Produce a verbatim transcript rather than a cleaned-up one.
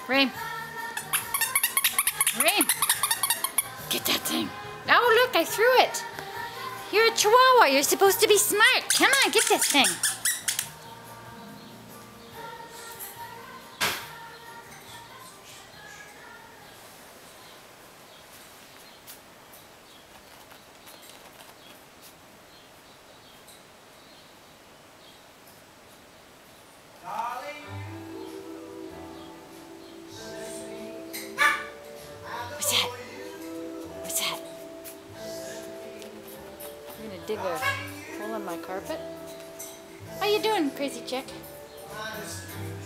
Rain. Rain. Get that thing. Oh, look, I threw it. You're a chihuahua. You're supposed to be smart. Come on, get this thing. What's that? What's that? I'm gonna dig a hole in my carpet. How you doing, crazy chick?